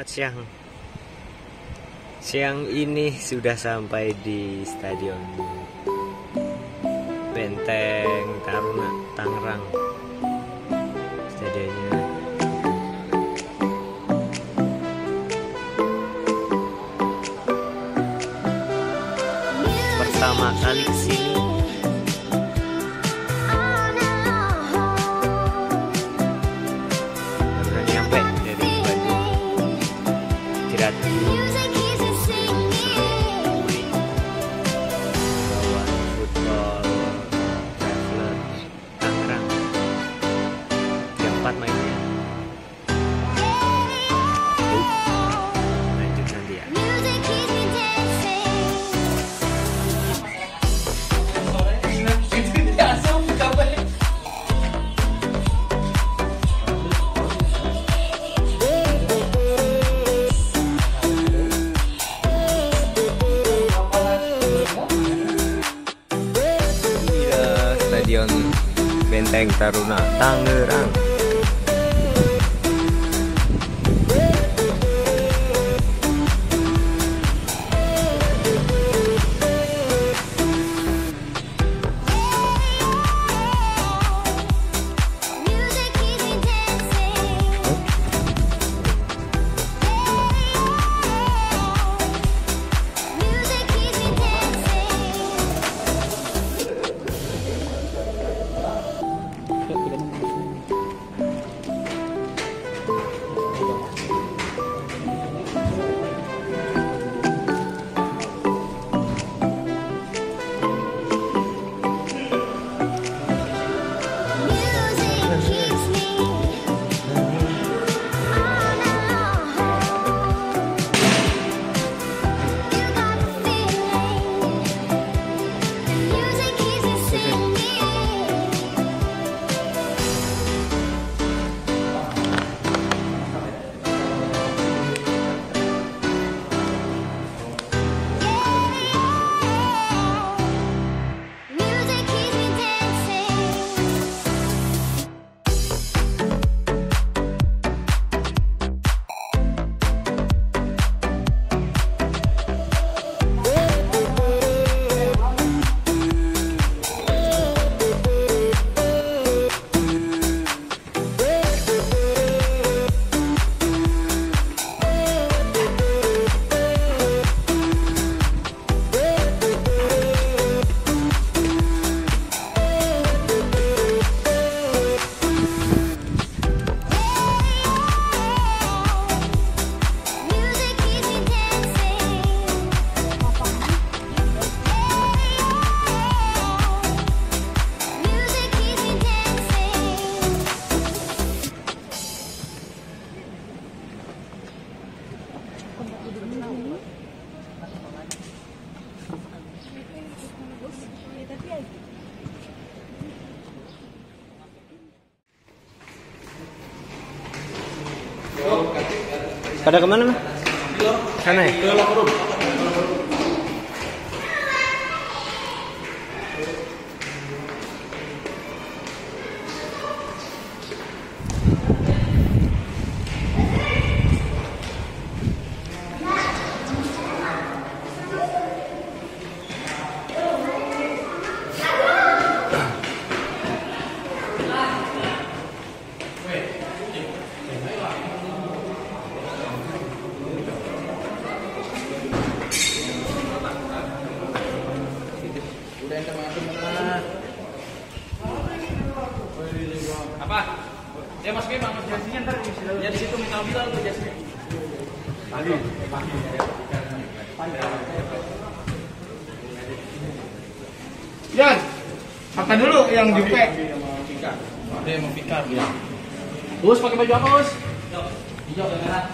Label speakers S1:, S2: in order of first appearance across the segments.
S1: Selamat siang. Siang ini sudah sampai di Stadion Benteng Taruna Tangerang. Stadionnya pertama kali kesini. Baru nyampe dari Bandung. Kira mainnya lanjut nanti ya. Stadion Benteng Taruna Tangerang. Pada kemana mah? Sana ya?
S2: Apa? Ya masukin bang, mas jasinya ntar ya di situ minta bilang tuh jasinya. Pagi. Yan, makan dulu yang jupe. Ada yang mau pikar ya. Us pakai baju apa us? Hijau dan merah.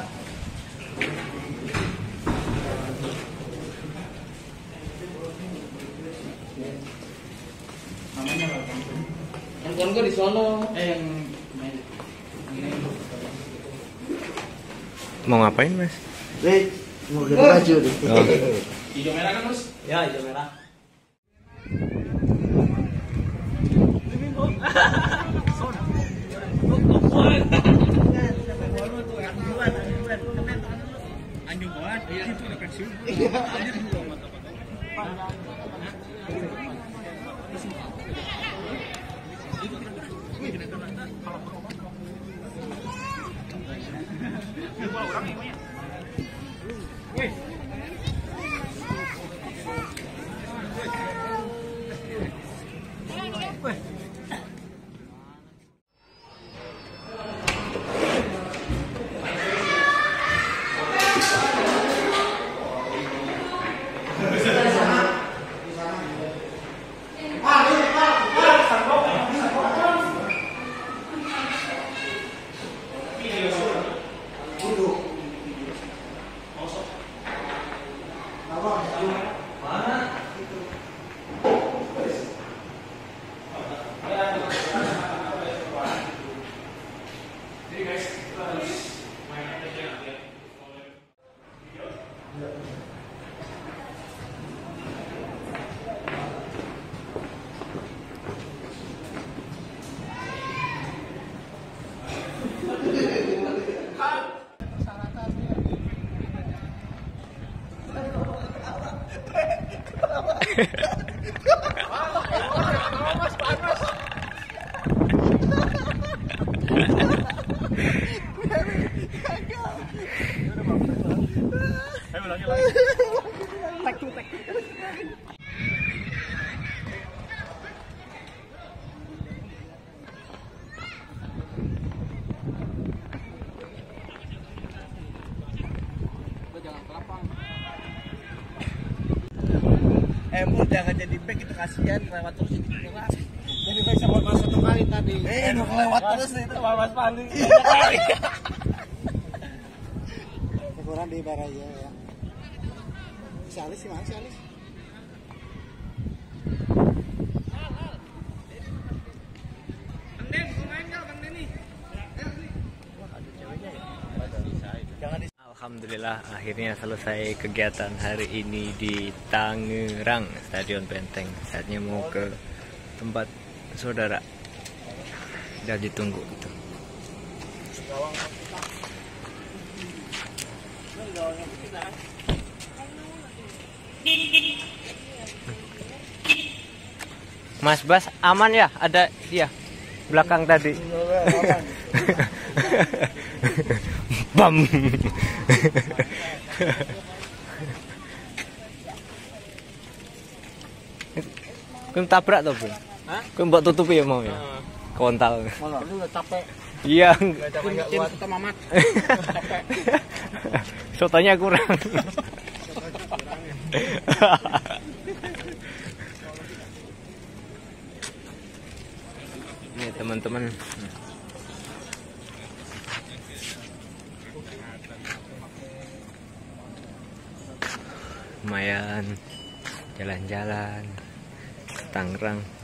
S2: Yang kawan gue di sono, yang
S1: Mau ngapain mas?
S3: Mau ganti baju deh.
S1: Oh.
S2: hijau merah kan us?
S3: Ya, hijau merah.
S2: Tanjunggoan, itu udah pensiun.
S3: Emul jangan jadi back, itu kasihan lewat terus itu keras.
S2: Jadi baik sama Mas satu kali tadi.
S3: Udah kelewat terus itu.
S2: Mas Pandi.
S3: Kurang di Baraya ya. Si Alis sih, mana si Alis?
S1: Alhamdulillah akhirnya selesai kegiatan hari ini di Tangerang, Stadion Benteng. Saatnya mau ke tempat saudara. Udah ditunggu gitu. Mas Bas aman ya? Ada dia belakang tadi. Bam. Kau tabrak tuh, Bun?
S2: Hah?
S1: Kau mbak tutupi ya mau ya? Kontal.
S2: Malah lu udah capek.
S1: Iya.
S2: Udah capek enggak kuat kita mamat. Capek.
S1: Sotonya kurang. Ini teman-teman. Lumayan jalan-jalan Tangerang.